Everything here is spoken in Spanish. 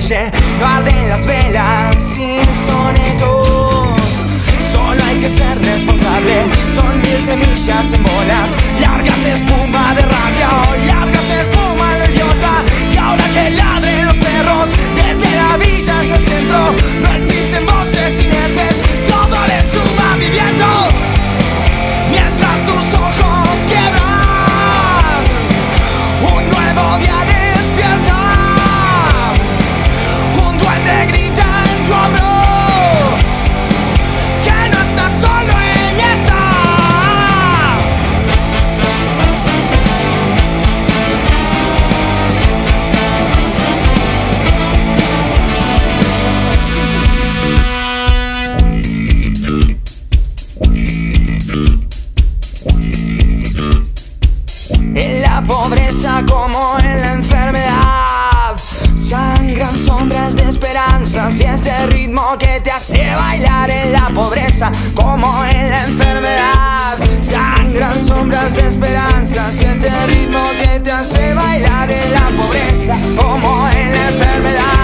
noche no arden las velas sin sonetos. Solo hay que ser responsable. Son 1000 semillas en bolas, largas espuma de rabia, largas espuma de idiota. Y ahora que ladren los perros desde la villa hacia el centro, no existen voces inertes, todo le suma mi viento. Mientras tus ojos quiebran, un nuevo día despierta. Un duende grita en tu hombro que no estás solo en esta. En la pobreza como en la enfermedad sangran sombras de esperanzas, y este ritmo que te hace bailar en la pobreza como en la enfermedad. Sangran sombras de esperanzas, y este ritmo que te hace bailar en la pobreza como en la enfermedad.